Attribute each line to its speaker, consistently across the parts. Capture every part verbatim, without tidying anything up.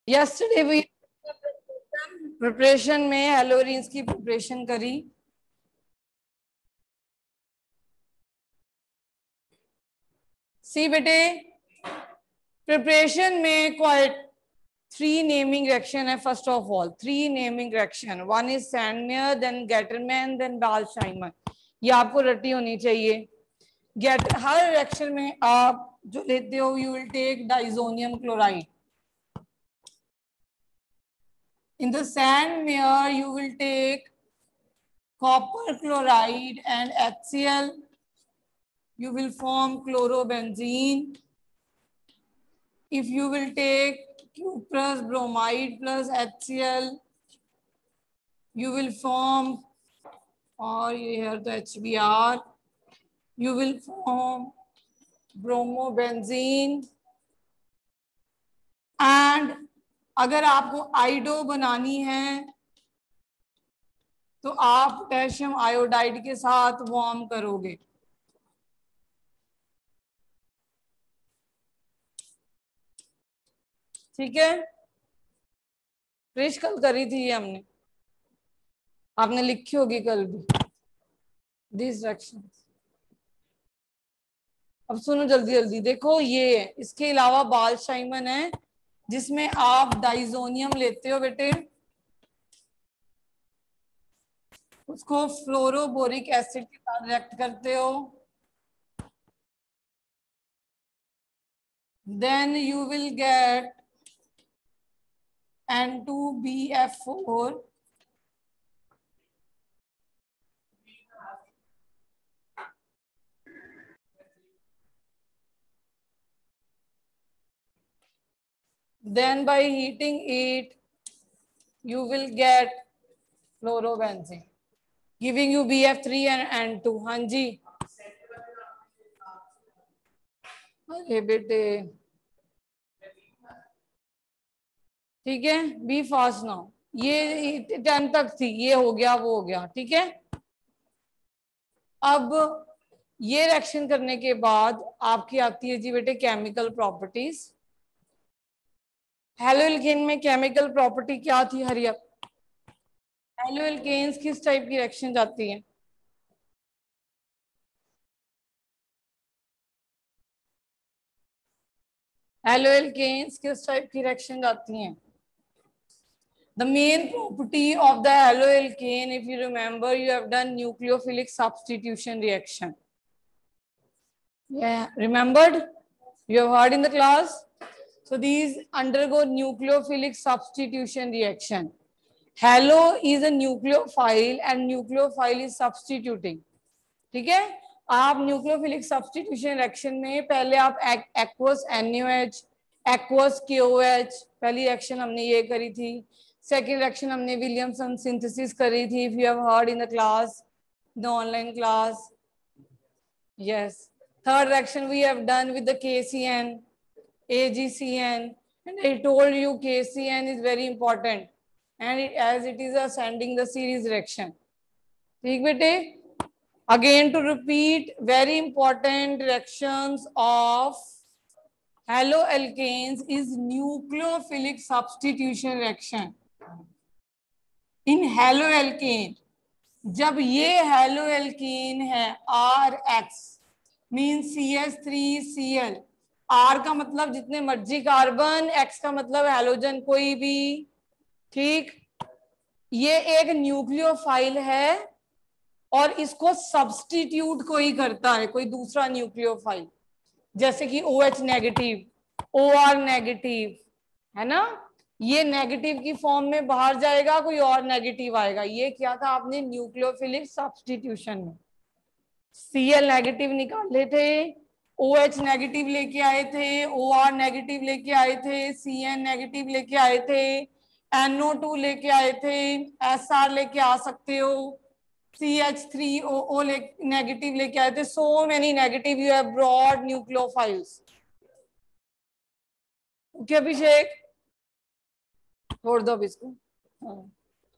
Speaker 1: Yesterday we preparation में हेलोरीन्स की preparation करी। सी बेटे, प्रिपरेशन में क्वाइट थ्री नेमिंग रिएक्शन है। First of all three naming reaction, one is Sandmeyer, then Gattermann, then Balz Schiemann. ये आपको रटी होनी चाहिए। गेट हर रिएक्शन में आप जो लेते हो, you will take diazonium chloride. In the sandmeyer, you will take copper chloride and HCl. You will form chlorobenzene. If you will take cuprous bromide plus HCl, you will form, or here the H B r, you will form bromobenzene. And अगर आपको आइडो बनानी है तो आप potassium iodide के साथ warm करोगे। ठीक है, प्रेश कल करी थी ये हमने, आपने लिखी होगी कल भी दिस रिएक्शन। अब सुनो जल्दी जल्दी, देखो ये है, इसके अलावा बाल्शाइमर है जिसमें आप डाइजोनियम लेते हो बेटे, उसको फ्लोरोबोरिक एसिड के साथ रिएक्ट करते हो, then you will get N two B F four, then by heating it you will get fluorobenzene giving you B F three and N two। हाँ जी, अरे बेटे ठीक है, बी फास्ट नाउ। ये टेन तक थी, ये हो गया वो हो गया। ठीक है, अब ये रिएक्शन करने के बाद आपकी आती है जी बेटे केमिकल प्रॉपर्टीज। हेलोएल्केन में केमिकल प्रॉपर्टी क्या थी हरिया? हेलोएल्केन्स किस टाइप की रिएक्शन जाती है? हेलोएल्केन्स किस टाइप की रिएक्शन जाती हैं? The main property of the haloalkane, if you remember, you have done nucleophilic substitution reaction. Yeah, remembered? You have heard in the class. So these undergo nucleophilic substitution reaction. Halo is a nucleophile and nucleophile is substituting. ठीक है, आप nucleophilic substitution reaction में पहले आप aqueous NaOH, aqueous KOH, पहली reaction हमने ये करी थी। सेकेंड रिएक्शन हमने विलियमसन सिंथेसिस करी थी, if you have heard in the class, the online class. Yes, third reaction we have done with the K C n, A G C n, and I told you K C n is very important and it, as it is ascending the series reaction। ठीक बेटे, again to repeat, very important reactions of haloalkanes is nucleophilic substitution reaction। in haloalkane, जब ये haloalkane है R X means C H three C l, R का मतलब जितने मर्जी carbon, X का मतलब हैलोजन कोई भी। ठीक, ये एक न्यूक्लियोफाइल है और इसको सब्स्टिट्यूट कोई करता है, कोई दूसरा न्यूक्लियोफाइल, जैसे कि OH negative, O R negative, है ना। ये नेगेटिव की फॉर्म में बाहर जाएगा, कोई और नेगेटिव आएगा। ये क्या था आपने न्यूक्लियोफिलिक सब्स्टिट्यूशन में Cl नेगेटिव निकाले थे, OH नेगेटिव लेके आए थे, O R नेगेटिव लेके आए थे, Cn नेगेटिव लेके आए थे, N O टू लेके आए थे, S R लेके आ सकते हो, C H three O O negative लेके आए थे। So many negative you have brought nucleophiles. Okay Abhishek, छोड़ दो अब इसको। हाँ।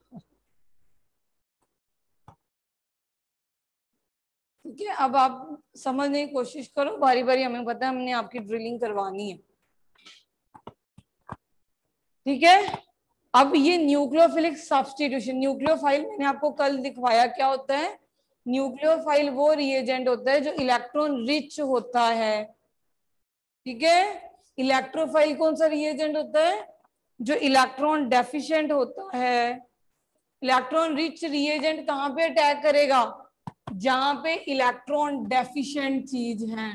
Speaker 1: ठीक है, अब आप समझने की कोशिश करो बारी बारी, हमें पता है हमने आपकी ड्रिलिंग करवानी है। ठीक है। अब ये न्यूक्लियोफिलिक सब्स्टिट्यूशन, न्यूक्लियोफाइल मैंने आपको कल दिखवाया क्या होता है। न्यूक्लियोफाइल वो रिएजेंट होता है जो इलेक्ट्रॉन रिच होता है, ठीक है। इलेक्ट्रोफाइल कौन सा रिएजेंट होता है, जो इलेक्ट्रॉन डेफिशिएंट होता है। इलेक्ट्रॉन रिच रिएजेंट कहां पे अटैक करेगा, जहां पे इलेक्ट्रॉन डेफिशिएंट चीज है,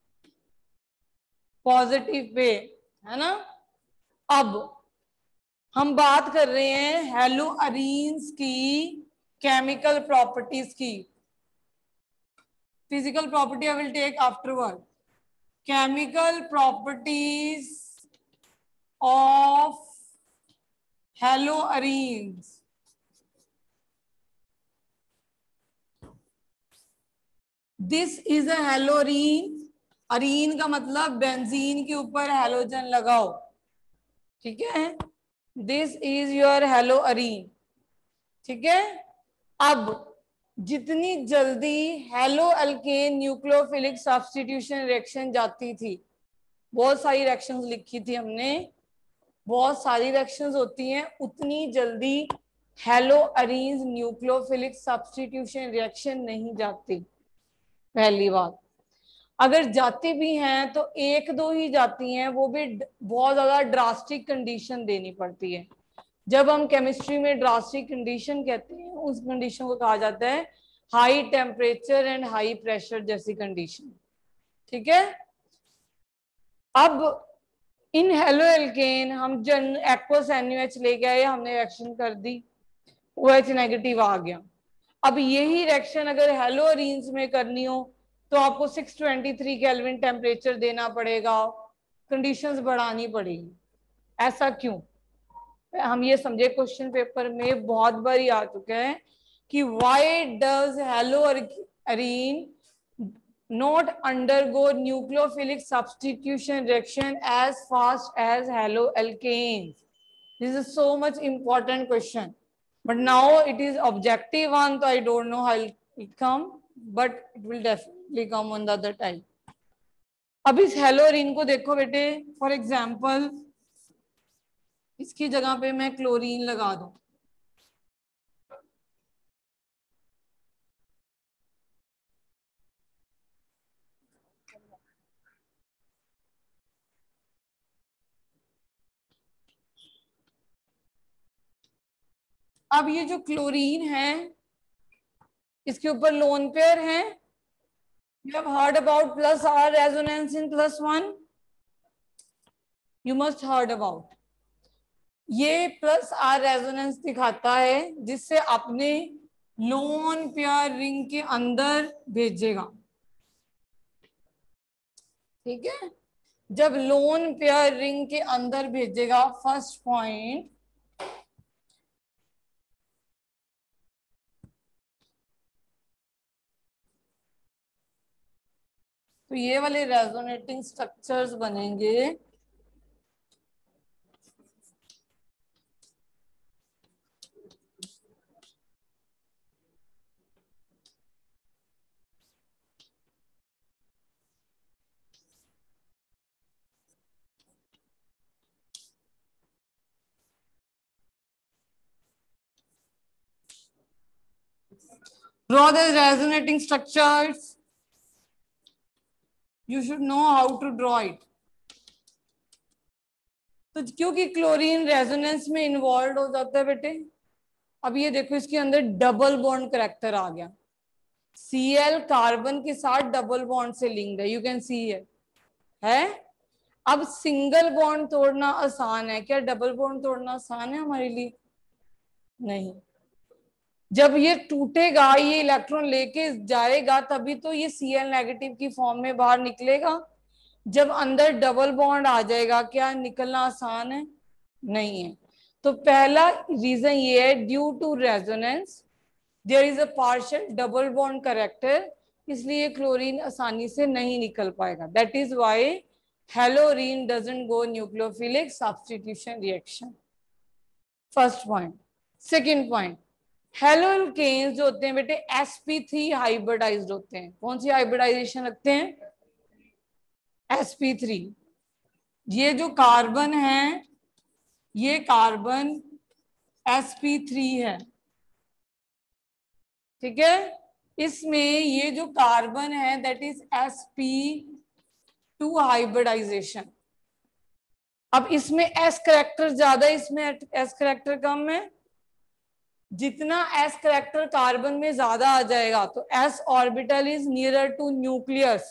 Speaker 1: पॉजिटिव पे, है ना। अब हम बात कर रहे हैं हेलोअरीन्स की केमिकल प्रॉपर्टीज की। Physical property I will take afterward. Chemical properties of haloarenes. This is a haloarene. Arene का मतलब बेंजीन के ऊपर हेलोजन लगाओ, ठीक है। दिस इज योर हेलोअरीन, ठीक है। अब जितनी जल्दी haloalkane nucleophilic substitution reaction जाती थी, बहुत सारी रिएक्शंस लिखी थी हमने, बहुत सारी रिएक्शंस होती हैं, उतनी जल्दी हेलोअरीन्स न्यूक्लियोफिलिक सब्स्टिट्यूशन रिएक्शन नहीं जाती। पहली बात, अगर जाती भी हैं तो एक दो ही जाती हैं, वो भी बहुत ज्यादा ड्रास्टिक कंडीशन देनी पड़ती है। जब हम केमिस्ट्री में ड्रास्टिक कंडीशन कहते हैं, उस कंडीशन को कहा जाता है high temperature and high pressure जैसी कंडीशन, ठीक है। अब इन हेलो एल्केन हम जन एक्वस एन यू एच लेके आए, हमने रिएक्शन कर दी, ओ एच नेगेटिव आ गया। अब यही रिएक्शन अगर हेलोअरीन्स में करनी हो तो आपको six twenty three kelvin temperature देना पड़ेगा, कंडीशंस बढ़ानी पड़ेगी। ऐसा क्यों, हम ये समझे, क्वेश्चन पेपर में बहुत बार आ चुका है कि why does haloarene not undergo nucleophilic substitution reaction as fast as haloalkanes. This is so much important question, but now it is objective one, so I don't know how it will come, but it will definitely come on the other time. अब इस हेलोअरीन को देखो बेटे, for example इसकी जगह पे मैं chlorine लगा दूं, अब ये जो क्लोरीन है इसके ऊपर लोन पेयर है। You have heard about plus R resonance in plus one. You must heard about. ये प्लस आर रेजोनेंस दिखाता है जिससे अपने लोन पेयर रिंग के अंदर भेजेगा, ठीक है। जब लोन पेयर रिंग के अंदर भेजेगा, फर्स्ट पॉइंट, तो ये वाले रेजोनेटिंग स्ट्रक्चर्स बनेंगे। Draw the resonating structures. You should know how to draw it. तो क्योंकि क्लोरीन रेजोनेंस में इन्वॉल्व हो जाता है बेटे, अब ये देखो इसके अंदर डबल बॉन्ड करैक्टर आ गया। Cl कार्बन के साथ डबल बॉन्ड से लिंक्ड है, यू कैन सी है। अब सिंगल बॉन्ड तोड़ना आसान है क्या, डबल बॉन्ड तोड़ना आसान है हमारे लिए? नहीं। जब ये टूटेगा, ये इलेक्ट्रॉन लेके जाएगा, तभी तो ये Cl नेगेटिव की फॉर्म में बाहर निकलेगा। जब अंदर डबल बॉन्ड आ जाएगा, क्या निकलना आसान है? नहीं है। तो पहला रीजन ये है, due to resonance there is a partial double bond character, इसलिए क्लोरीन आसानी से नहीं निकल पाएगा। That is why haloarene doesn't go nucleophilic substitution reaction. First point. Second point, haloalkanes जो होते हैं बेटे एस पी थ्री हाइब्रिडाइज्ड होते हैं। कौन सी हाइब्रिडाइजेशन रखते हैं? S P three. ये जो कार्बन है ये कार्बन एस पी थ्री है, ठीक है। इसमें ये जो कार्बन है that is S P two hybridization. अब इसमें एस करेक्टर ज्यादा, इसमें एस करेक्टर कम है। जितना एस करेक्टर कार्बन में ज्यादा आ जाएगा तो S orbital is nearer to nucleus,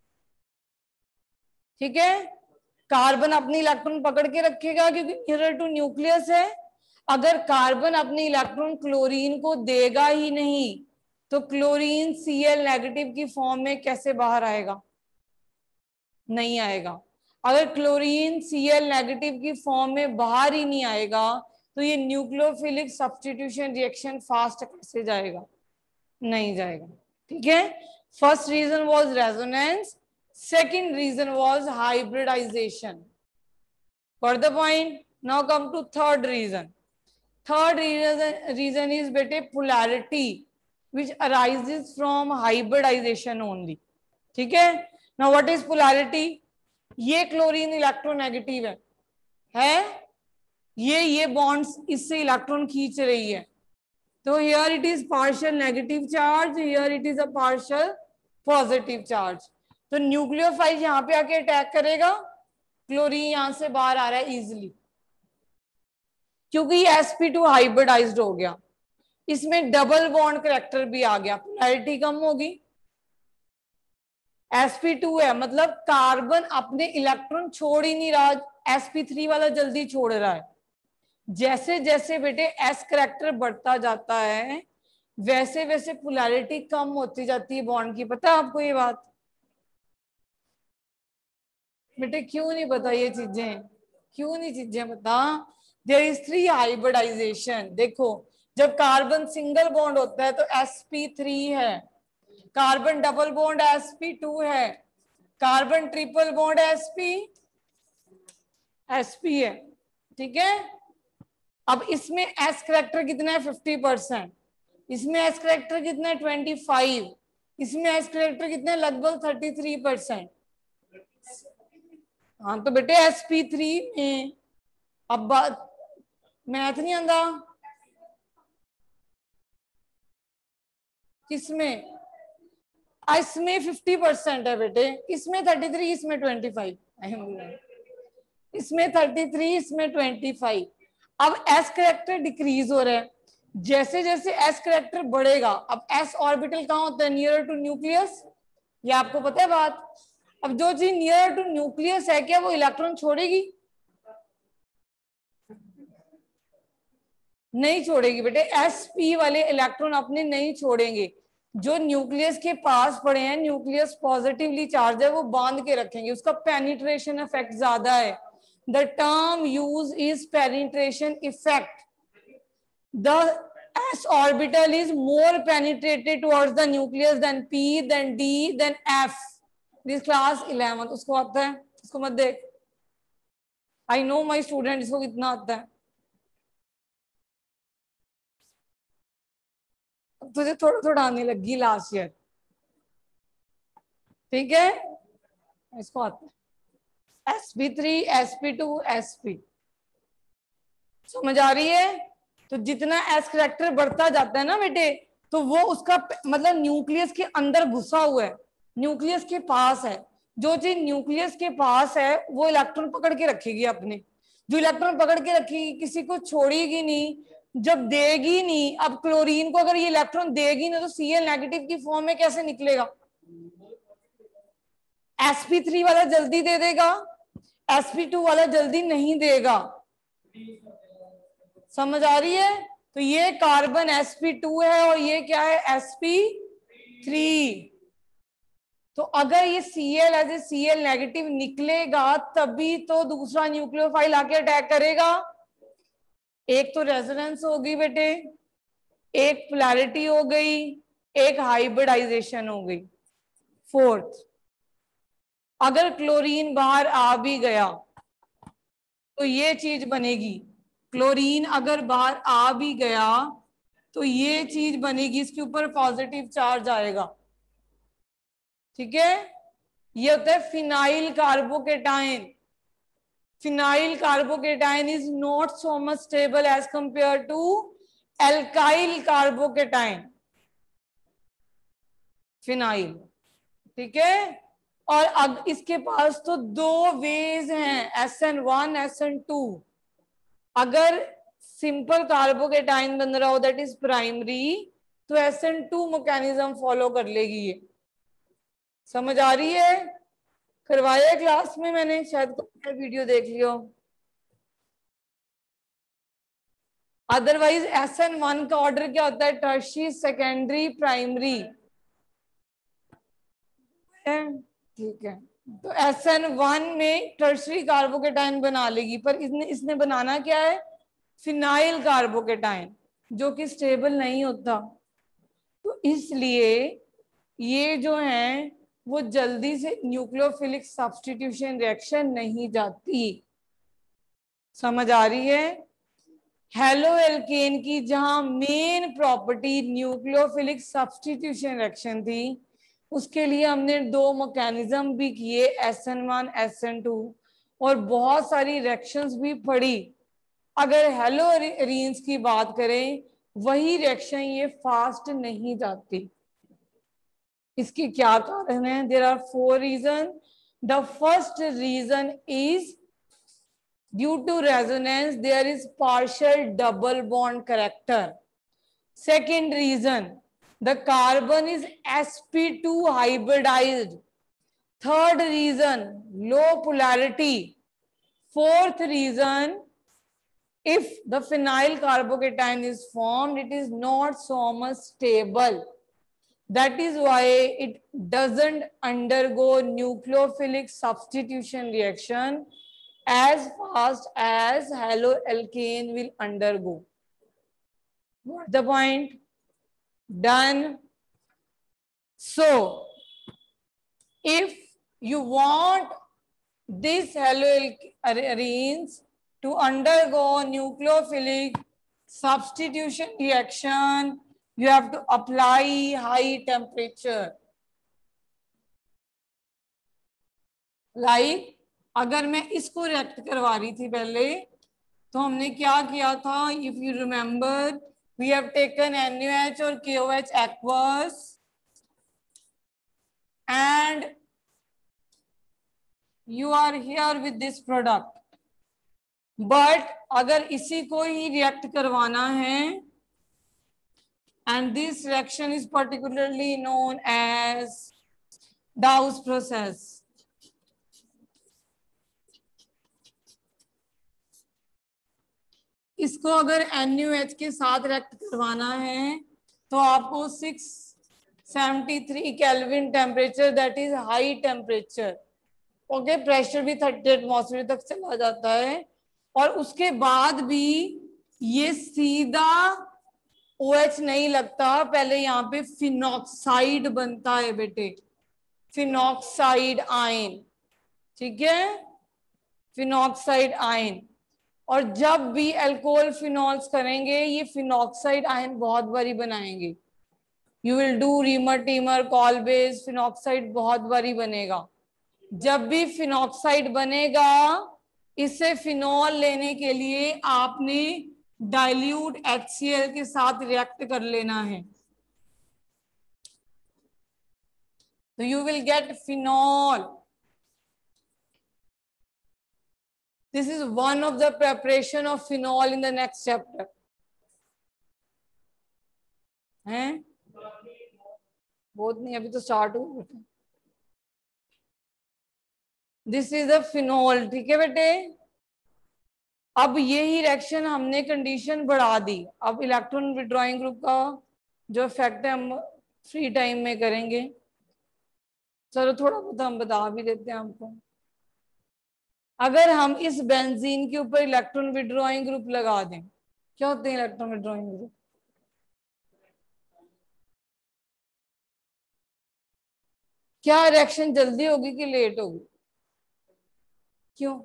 Speaker 1: ठीक है। कार्बन अपनी इलेक्ट्रॉन पकड़ के रखेगा क्योंकि नियरर टू न्यूक्लियस है। अगर कार्बन अपनी इलेक्ट्रॉन क्लोरीन को देगा ही नहीं तो क्लोरीन सी एल नेगेटिव की फॉर्म में कैसे बाहर आएगा? नहीं आएगा। अगर क्लोरीन सी एल नेगेटिव की फॉर्म में बाहर ही नहीं आएगा तो ये न्यूक्लियोफिलिक सब्स्टिट्यूशन रिएक्शन फास्ट कैसे जाएगा? नहीं जाएगा, ठीक है। First reason was resonance, second reason was hybridization. Got the point? Now come to third reason. Third reason, reason is बेटे polarity which arises from hybridization only, ठीक है। Now what is polarity? ये क्लोरीन इलेक्ट्रोनेगेटिव है, है ये ये bonds इससे electron खींच रही है, तो here it is partial negative charge, here it is a partial positive charge. तो न्यूक्लियोफाइल यहाँ पे आके अटैक करेगा, क्लोरीन यहां से बाहर आ रहा है इजिली क्योंकि ये एस पी टू हाइब्रिडाइज्ड हो गया। इसमें डबल बॉन्ड करेक्टर भी आ गया, पोलैरिटी कम होगी। एस पी टू है मतलब कार्बन अपने इलेक्ट्रॉन छोड़ ही नहीं रहा, एस पी थ्री वाला जल्दी छोड़ रहा है। जैसे जैसे बेटे एस करेक्टर बढ़ता जाता है वैसे वैसे पोलैरिटी कम होती जाती है बॉन्ड की। पता है आपको ये बात? बेटे क्यों नहीं पता ये चीजें? क्यों नहीं चीजें पता? There is three hybridization. देखो जब कार्बन सिंगल बॉन्ड होता है तो एस पी थ्री है, carbon double bond S P two है, carbon triple bond S P S P है, ठीक है। अब इसमें एस करेक्टर कितना है? Fifty percent. इसमें एस करेक्टर कितना है? Twenty five. इसमें एस करेक्टर कितना है? लगभग थर्टी थ्री परसेंट। हाँ तो बेटे एस पी थ्री में अब बात मैथ नहीं आंदा किसमें? इसमें फिफ्टी परसेंट है बेटे, इसमें थर्टी थ्री, इसमें ट्वेंटी फाइव। इसमें थर्टी थ्री, इसमें ट्वेंटी फाइव। अब एस करेक्टर डिक्रीज हो रहा है, जैसे जैसे एस करेक्टर बढ़ेगा, अब एस ऑर्बिटल कहाँ होता है? Near to nucleus. ये आपको पता है बात? अब जो चीज नियर टू न्यूक्लियस है क्या वो इलेक्ट्रॉन छोड़ेगी? नहीं छोड़ेगी बेटे, एस पी वाले इलेक्ट्रॉन अपने नहीं छोड़ेंगे। जो न्यूक्लियस के पास पड़े हैं, न्यूक्लियस पॉजिटिवली चार्ज है, वो बांध के रखेंगे, उसका पेनिट्रेशन इफेक्ट ज्यादा है। The term use is penetration effect. The s orbital is more penetrated towards the nucleus than p, than d, than f. This class eleven। उसको आता है, उसको मत देख। I know my student, इसको कितना आता है। तुझे थोड़ा थोड़ा आने लगी लास्ट ईयर, ठीक है। इसको आता है S P three, S P two, S P. समझ आ रही है? तो जितना एस करेक्टर बढ़ता जाता है ना बेटे, तो वो उसका मतलब न्यूक्लियस के अंदर घुसा हुआ है, न्यूक्लियस के पास है। जो चीज न्यूक्लियस के पास है वो इलेक्ट्रॉन पकड़ के रखेगी अपने। जो इलेक्ट्रॉन पकड़ के रखेगी किसी को छोड़ेगी नहीं, जब देगी नहीं। अब क्लोरीन को अगर ये इलेक्ट्रॉन देगी ना तो सी एल नेगेटिव की फॉर्म में कैसे निकलेगा? एस पी थ्री वाला जल्दी दे देगा, एस पी टू वाला जल्दी नहीं देगा। समझ आ रही है? तो ये कार्बन एस पी टू है और ये क्या है? S P three. तो अगर ये Cl as a C L negative निकलेगा तभी तो दूसरा न्यूक्लियोफाइल आके अटैक करेगा। एक तो रेजोनेंस होगी बेटे, एक पोलैरिटी हो गई, एक हाइब्रिडाइजेशन हो गई। फोर्थ, अगर क्लोरीन बाहर आ भी गया तो ये चीज बनेगी। क्लोरीन अगर बाहर आ भी गया तो ये चीज बनेगी, इसके ऊपर पॉजिटिव चार्ज आएगा, ठीक है। ये होता है phenyl carbocation. Phenyl carbocation is not so much stable as compare to alkyl carbocation, phenyl, ठीक है। और अब इसके पास तो दो वेज हैं, S N one S N two. अगर सिंपल कार्बोकेटाइन बन रहा हो दैट इज प्राइमरी, तो S N two mechanism follow कर लेगी ये। समझ आ रही है? करवाया क्लास में मैंने, शायद वीडियो देख लियो। अदरवाइज एस एन वन का ऑर्डर क्या होता है? टर्शियरी, सेकेंडरी, प्राइमरी, ठीक है। तो एस एन वन में टर्शियरी कार्बोकेटाइन बना लेगी, पर इसने इसने बनाना क्या है? फिनाइल कार्बोकेटाइन, जो कि स्टेबल नहीं होता। तो इसलिए ये जो है वो जल्दी से न्यूक्लियोफिलिक सब्स्टिट्यूशन रिएक्शन नहीं जाती। समझ आ रही है? हेलो एल्केन की जहां main property nucleophilic substitution reaction थी, उसके लिए हमने दो मैकेनिज्म भी किए, S N one S N two, और बहुत सारी रिएक्शंस भी पढ़ी। अगर हेलो एरीन्स की बात करें, वही रिएक्शन ये फास्ट नहीं जाती। इसके क्या कारण है? There are four reason. The first reason is due to resonance there is partial double bond character. Second reason, the carbon is S P two hybridized. Third reason, low polarity. Fourth reason, if the phenyl carbocation is formed, it is not so much stable. That is why it doesn't undergo nucleophilic substitution reaction as fast as haloalkane will undergo. What's the point? Done. So if you want this haloarenes to undergo nucleophilic substitution reaction, you have to apply high temperature. Like अगर मैं इसको react करवा रही थी पहले, तो हमने क्या किया था? If you remember, we have taken N A O H or K O H aqueous and you are here with this product. But अगर इसी को ही रिएक्ट करवाना है, and this reaction is particularly known as Dawes process. इसको अगर N A O H के साथ react करवाना है, तो आपको six seventy three kelvin temperature, that is high temperature, okay. Pressure भी थर्टी एटमॉस्फेयर तक चला जाता है, और उसके बाद भी ये सीधा OH नहीं लगता, पहले यहाँ पे फिनॉक्साइड बनता है बेटे, फिनॉक्साइड आयन, ठीक है, फिनॉक्साइड आयन। और जब भी अल्कोहल फिनॉल्स करेंगे, ये फिनॉक्साइड आयन बहुत बारी बनाएंगे। You will do Reimer Tiemann call base, phenoxide बहुत बारी बनेगा। जब भी फिनॉक्साइड बनेगा, इससे फिनॉल लेने के लिए आपने डाइल्यूट HCl के साथ रिएक्ट कर लेना है, तो you will get phenol. This is one of the preparation of phenol in the next chapter. हैं? बहुत नहीं, अभी तो स्टार्ट हुआ बेटे। This is the phenol, ठीक है बेटे। अब यही रिएक्शन हमने कंडीशन बढ़ा दी। अब इलेक्ट्रॉन विड्रॉइंग ग्रुप का जो इफेक्ट है हम फ्री टाइम में करेंगे। चलो थोड़ा बहुत हम बता भी देते हैं आपको। अगर हम इस बेंजीन के ऊपर इलेक्ट्रॉन विड्रॉइंग ग्रुप लगा दें, क्या होते हैं इलेक्ट्रॉन विड्रॉइंग ग्रुप? क्या रिएक्शन जल्दी होगी कि लेट होगी? क्यों?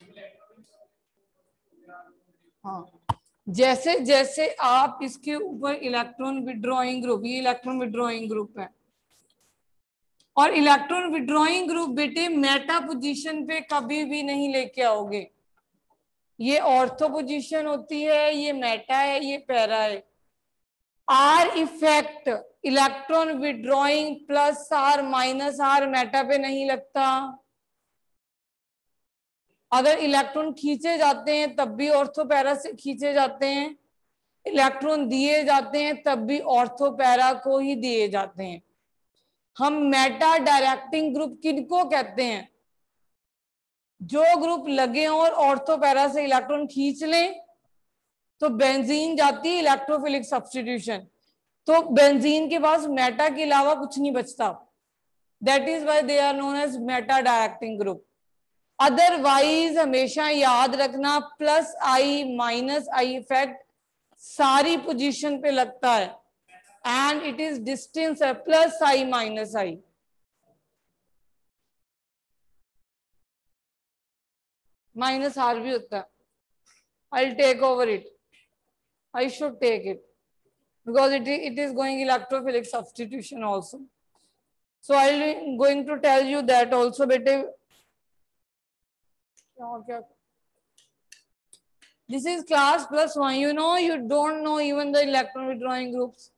Speaker 1: हाँ, जैसे जैसे आप इसके ऊपर इलेक्ट्रॉन विड्रॉइंग ग्रुप, ये इलेक्ट्रॉन विड्रॉइंग ग्रुप है, और इलेक्ट्रॉन विड्रॉइंग ग्रुप बेटे मेटा पोजीशन पे कभी भी नहीं लेके आओगे। ये ऑर्थो पोजीशन होती है, ये मेटा है, ये पैरा है। R effect electron withdrawing plus R minus R meta पे नहीं लगता। अगर इलेक्ट्रॉन खींचे जाते हैं तब भी ऑर्थो पैरा से खींचे जाते हैं, इलेक्ट्रॉन दिए जाते हैं तब भी ऑर्थो पैरा को ही दिए जाते हैं। हम मेटा डायरेक्टिंग ग्रुप किनको कहते हैं? जो ग्रुप लगे और ऑर्थो पैरा से इलेक्ट्रॉन खींच लें तो बेंजीन जाती है इलेक्ट्रोफिलिक सब्स्टिट्यूशन, तो बेंजीन के पास मेटा के अलावा कुछ नहीं बचता। That is why they are known as meta directing group. Otherwise हमेशा याद रखना plus I minus I effect सारी पोजीशन पे लगता है एंड इट इज डिस्टेंस है plus I minus I. Minus R भी होता है। I'll take over it. I should take it because it, it is going electrophilic substitution also. So I'll going to tell you that also, bete. This is class plus one. You know, you don't know even the electron withdrawing groups.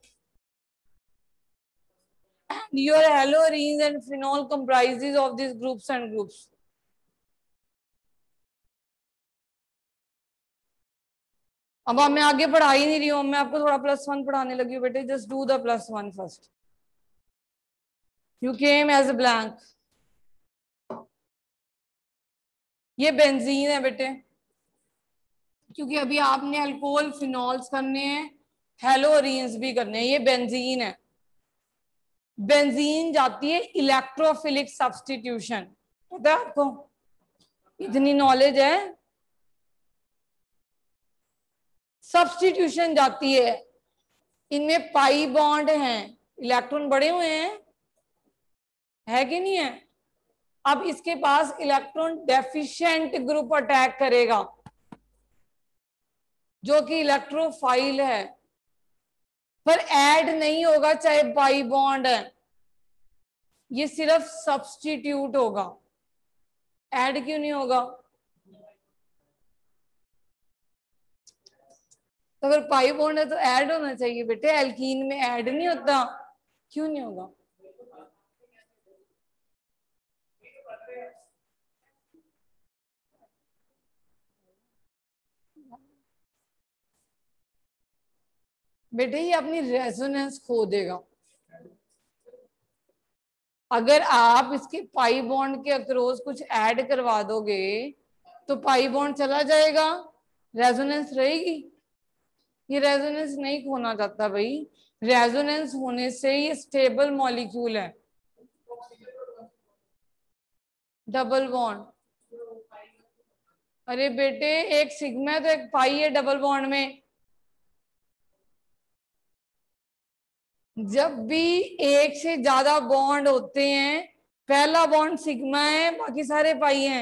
Speaker 1: And your haloarenes and phenol comprises of these groups and groups. अब मैं आगे पढ़ा ही नहीं रही हूँ, मैं आपको थोड़ा प्लस वन पढ़ाने लगी हूँ बेटे। Just do the plus one first. You came as a blank. ये बेंजीन है बेटे, क्योंकि अभी आपने अल्कोहल फिनॉल्स करने हैं, हेलोरीन्स भी करने हैं। ये बेंजीन है। बेंजीन जाती है इलेक्ट्रोफिलिक सब्स्टिट्यूशन, पता है आपको? इतनी नॉलेज है। सब्स्टिट्यूशन जाती है, इनमें पाई बॉन्ड हैं, इलेक्ट्रॉन बड़े हुए हैं, है कि नहीं है? अब इसके पास इलेक्ट्रॉन डेफिशिएंट ग्रुप अटैक करेगा जो कि इलेक्ट्रोफाइल है, पर ऐड नहीं होगा चाहे पाई बॉन्ड है, ये सिर्फ सब्स्टिट्यूट होगा। ऐड क्यों नहीं होगा? तो अगर पाई बॉन्ड है तो ऐड होना चाहिए बेटे। एल्कीन में ऐड नहीं होता, क्यों नहीं होगा? बेटे ये अपनी रेजोनेंस खो देगा। अगर आप इसके पाई बॉन्ड के अक्रॉस कुछ ऐड करवा दोगे तो पाई बॉन्ड चला जाएगा, रेजोनेंस रहेगी। ये रेजोनेंस नहीं खोना चाहता भाई। रेजोनेंस होने से ये स्टेबल मॉलिक्यूल है। डबल बॉन्ड, अरे बेटे एक सिग्मा है तो एक पाई है डबल बॉन्ड में। जब भी एक से ज्यादा बॉन्ड होते हैं, पहला बॉन्ड सिग्मा है, बाकी सारे पाई हैं।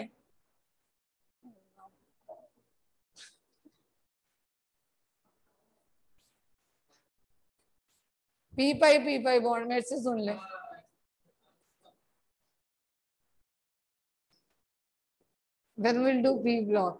Speaker 1: P pi P pi bond, मेरे से सुन ले। Then we'll do P block.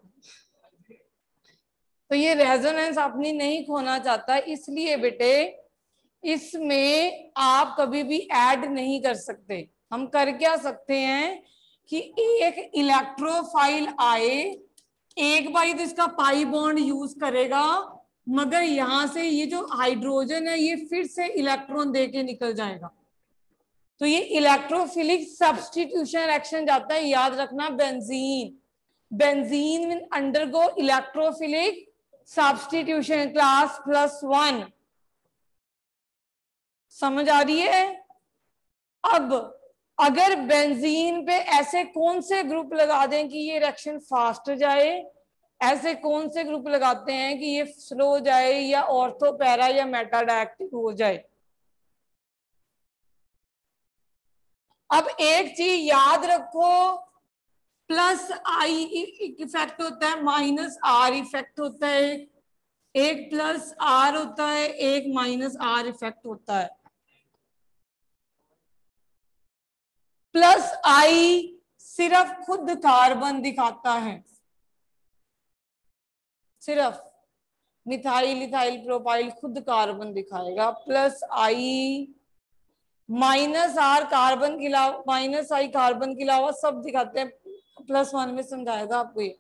Speaker 1: तो ये रेजोनेंस अपनी नहीं खोना चाहता, इसलिए बेटे इसमें आप कभी भी ऐड नहीं कर सकते। हम कर क्या सकते हैं कि एक इलेक्ट्रोफाइल आए, एक बार तो इसका पाई बॉन्ड यूज करेगा, मगर यहां से ये जो हाइड्रोजन है ये फिर से इलेक्ट्रॉन देके निकल जाएगा। तो ये इलेक्ट्रोफिलिक सब्स्टिट्यूशन रिएक्शन जाता है, याद रखना। Benzene benzene will undergo electrophilic substitution, class plus one. समझ आ रही है? अब अगर बेंजीन पे ऐसे कौन से ग्रुप लगा दें कि ये रिएक्शन फास्ट जाए, ऐसे कौन से ग्रुप लगाते हैं कि ये स्लो जाए या ऑर्थो पैरा या मेटा डायरेक्टिव हो जाए? अब एक चीज याद रखो, प्लस आई इफेक्ट होता है, माइनस आर इफेक्ट होता है। एक प्लस आर होता है, एक माइनस आर इफेक्ट होता है। प्लस आई सिर्फ खुद कार्बन दिखाता है, सिर्फ मिथाइल इथाइल प्रोपाइल खुद कार्बन दिखाएगा, plus I minus R carbon के अलावा, माइनस आई कार्बन के अलावा सब दिखाते हैं, प्लस वन में समझाएगा आपको ये।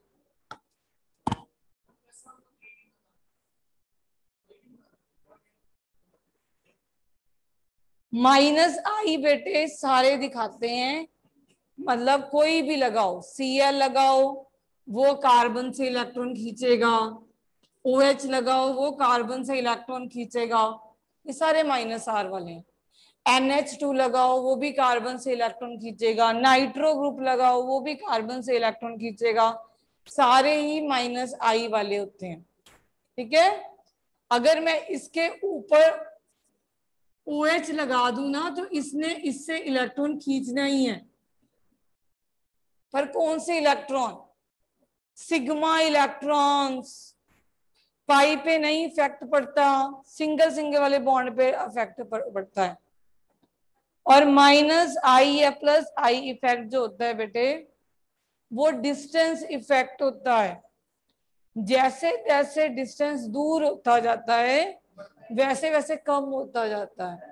Speaker 1: माइनस आई बेटे सारे दिखाते हैं, मतलब कोई भी लगाओ, सी एल लगाओ वो कार्बन से इलेक्ट्रॉन खींचेगा, ओ एच लगाओ वो कार्बन से इलेक्ट्रॉन खींचेगा, ये सारे माइनस आर वाले हैं। एन एच टू लगाओ वो भी कार्बन से इलेक्ट्रॉन खींचेगा, नाइट्रो ग्रुप लगाओ वो भी कार्बन से इलेक्ट्रॉन खींचेगा, सारे ही माइनस आई वाले होते हैं। ठीक है, अगर मैं इसके ऊपर ओ एच लगा दूं ना तो इसने इससे इलेक्ट्रॉन खींचना ही है, पर कौन से इलेक्ट्रॉन? Sigma electrons. पाई पे नहीं इफेक्ट पड़ता, सिंगल सिंगल वाले बॉन्ड पे इफेक्ट पड़ता है। और माइनस आई या प्लस आई इफेक्ट जो होता है बेटे वो डिस्टेंस इफेक्ट होता है। जैसे जैसे डिस्टेंस दूर होता जाता है वैसे वैसे कम होता जाता है।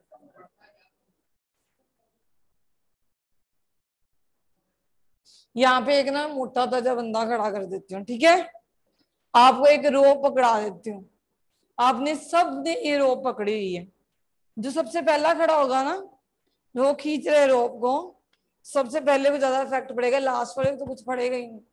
Speaker 1: यहाँ पे एक ना मोटा ताजा बंदा खड़ा कर देती हूँ, ठीक है, आपको एक रोप पकड़ा देती हूँ, आपने सब ने ये रोप पकड़ी हुई है, जो सबसे पहला खड़ा होगा ना वो खींच रहे रोप को, सबसे पहले को ज्यादा इफेक्ट पड़ेगा, लास्ट वाले को तो कुछ पड़ेगा ही नहीं।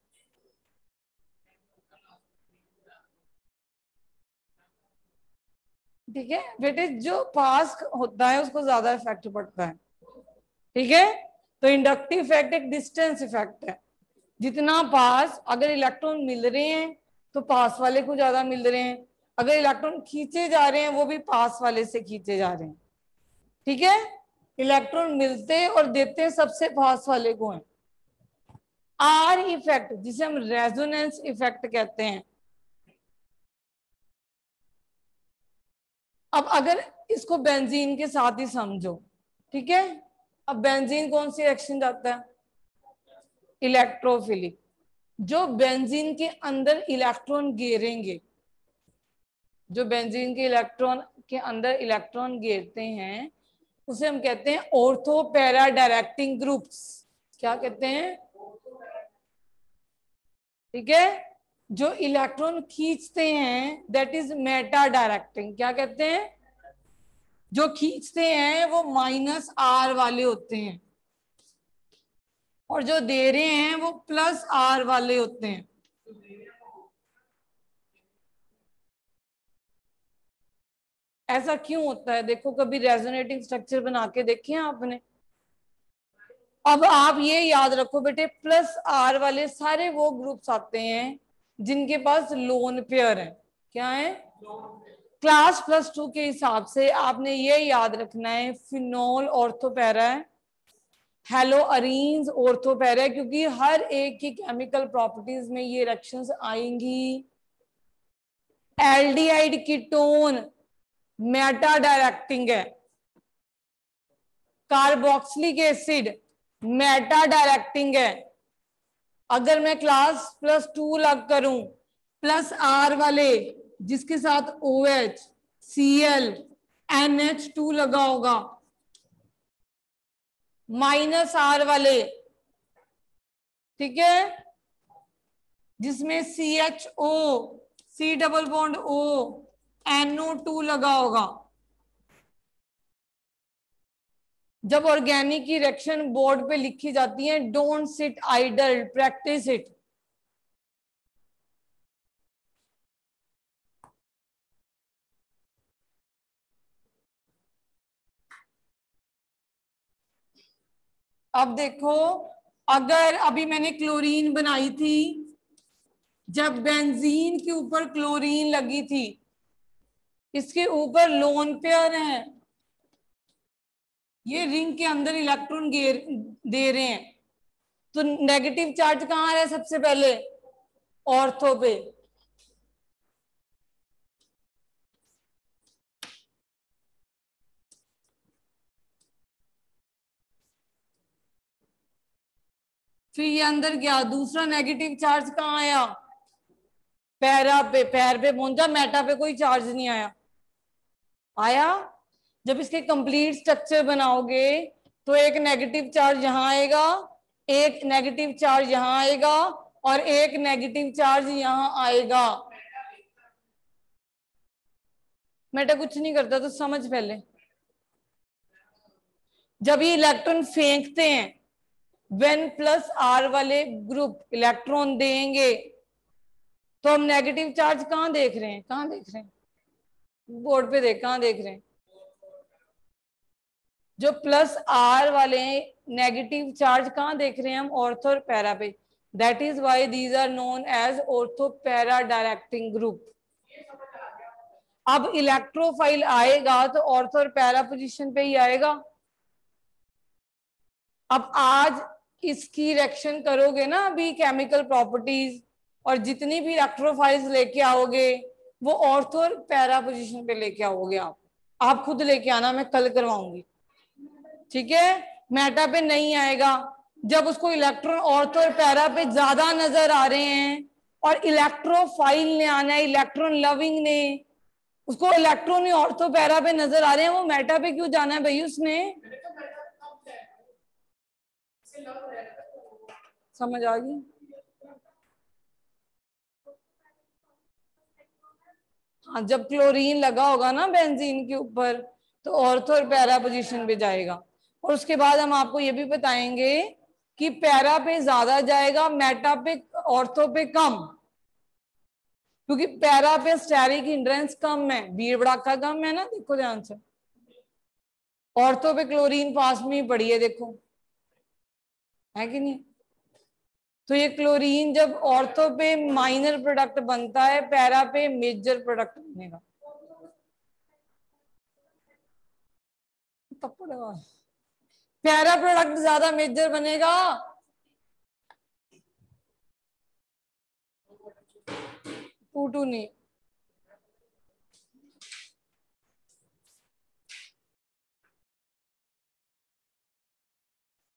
Speaker 1: ठीक है बेटे, जो पास होता है उसको ज्यादा इफेक्ट पड़ता है। ठीक है, तो इंडक्टिव इफेक्ट एक डिस्टेंस इफेक्ट है, जितना पास अगर इलेक्ट्रॉन मिल रहे हैं तो पास वाले को ज्यादा मिल रहे हैं, अगर इलेक्ट्रॉन खींचे जा रहे हैं वो भी पास वाले से खींचे जा रहे हैं। ठीक है, इलेक्ट्रॉन मिलते और देते सबसे पास वाले को है। आर इफेक्ट जिसे हम रेजोनेंस इफेक्ट कहते हैं। अब अगर इसको बेंजीन के साथ ही समझो, ठीक है, अब बेंजीन कौन सी रिएक्शन जाता है? इलेक्ट्रोफिलिक। जो बेंजीन के अंदर इलेक्ट्रॉन घेरेंगे, जो बेंजीन के इलेक्ट्रॉन के अंदर इलेक्ट्रॉन घेरते हैं उसे हम कहते हैं ऑर्थो पैरा डायरेक्टिंग ग्रुप्स। क्या कहते हैं? ठीक है, जो इलेक्ट्रॉन खींचते हैं दैट इज मेटा डायरेक्टिंग। क्या कहते हैं? जो खींचते हैं वो माइनस आर वाले होते हैं और जो दे रहे हैं वो प्लस आर वाले होते हैं। ऐसा क्यों होता है? देखो, कभी रेजोनेटिंग स्ट्रक्चर बना के देखे हैं आपने? अब आप ये याद रखो बेटे, प्लस आर वाले सारे वो ग्रुप्स आते हैं जिनके पास लोन पेयर है। क्या है? क्लास प्लस टू के हिसाब से आपने ये याद रखना है, फिनोल ऑर्थोपैरा है, हेलो अरीन्स ऑर्थोपैरा है, क्योंकि हर एक की केमिकल प्रॉपर्टीज में ये रिएक्शंस आएंगी। एल्डिहाइड कीटोन मेटा डायरेक्टिंग है, कार्बोक्सिलिक एसिड मेटा डायरेक्टिंग है। अगर मैं क्लास प्लस टू लग करूं, प्लस आर वाले जिसके साथ O H C L N H two लगा होगा, माइनस आर वाले, ठीक है, जिसमें C H O C double bond O N O two लगा होगा। जब ऑर्गेनिक की रिएक्शन बोर्ड पे लिखी जाती है, don't sit idle, practice it. अब देखो, अगर अभी मैंने क्लोरीन बनाई थी, जब बेंजीन के ऊपर क्लोरीन लगी थी, इसके ऊपर लोन पेयर है, ये रिंग के अंदर इलेक्ट्रॉन दे रहे हैं, तो नेगेटिव चार्ज कहां है? सबसे पहले ऑर्थो पे। फिर ये अंदर गया, दूसरा नेगेटिव चार्ज कहां आया? पैरा पे, पैर पे पहुंचा, मेटा पे कोई चार्ज नहीं आया। आया? जब इसके कंप्लीट स्ट्रक्चर बनाओगे तो एक नेगेटिव चार्ज यहां आएगा, एक नेगेटिव चार्ज यहां आएगा और एक नेगेटिव चार्ज यहां आएगा। मेटा कुछ नहीं करता, तो समझ पहले। जब ये इलेक्ट्रॉन फेंकते हैं, वेन प्लस आर वाले ग्रुप इलेक्ट्रॉन देंगे, तो हम नेगेटिव चार्ज कहां देख रहे हैं? कहां देख रहे हैं? बोर्ड पे देख, कहां देख रहे हैं? जो प्लस आर वाले नेगेटिव चार्ज कहां देख रहे हैं हम? ऑर्थो और पैरा पे। That is why these are known as ortho para directing group. अब इलेक्ट्रोफाइल आएगा तो ऑर्थो और पैरा पोजीशन पे ही आएगा। अब आज इसकी रिएक्शन करोगे ना अभी केमिकल प्रॉपर्टीज, और जितनी भी इलेक्ट्रोफाइल्स लेके आओगे वो ऑर्थो और पैरा पोजीशन पे लेके आओगे। आप आप खुद लेके आना, मैं कल करवाऊंगी, ठीक है? मेटा पे नहीं आएगा। जब उसको इलेक्ट्रॉन ऑर्थो और पैरा पे ज्यादा नजर आ रहे हैं और इलेक्ट्रोफाइल ने आना है, इलेक्ट्रॉन लविंग ने, उसको इलेक्ट्रॉन ऑर्थो पैरा पे नजर आ रहे हैं, वो मेटा पे क्यों जाना है भाई उसने? समझ आ गई? हाँ, जब क्लोरीन लगा होगा ना बेंजीन के ऊपर तो ऑर्थो और पैरा पोजीशन पे जाएगा। और उसके बाद हम आपको ये भी बताएंगे कि पैरा पे ज्यादा जाएगा, मेटा पे, ऑर्थो पे कम, क्योंकि पैरा पे स्टेरिक हिंड्रेंस कम है, भीड़ भड़ाका कम है ना। देखो ध्यान से, ऑर्थो पे क्लोरीन पास में ही पड़ी है, देखो है कि नहीं? तो ये क्लोरीन जब ऑर्थो पे माइनर प्रोडक्ट बनता है, पैरा पे मेजर प्रोडक्ट बनेगा। पैरा प्रोडक्ट ज्यादा मेजर बनेगा। टू टू नहीं,